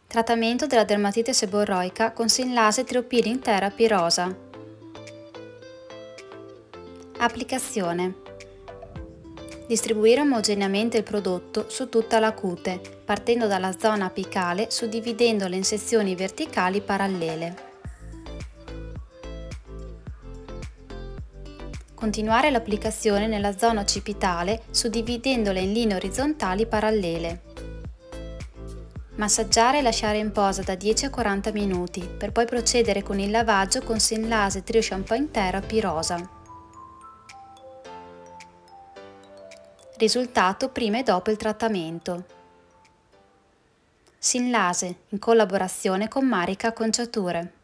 Trattamento della dermatite seborroica con Synlase Trio Peeling Therapy Rosa. Applicazione. Distribuire omogeneamente il prodotto su tutta la cute, partendo dalla zona apicale, suddividendole in sezioni verticali parallele. Continuare l'applicazione nella zona occipitale, suddividendole in linee orizzontali parallele. Massaggiare e lasciare in posa da 10 a 40 minuti, per poi procedere con il lavaggio con Synlase Trio Shampoo Therapy Rosa. Risultato prima e dopo il trattamento. Synlase, in collaborazione con Marica Acconciature.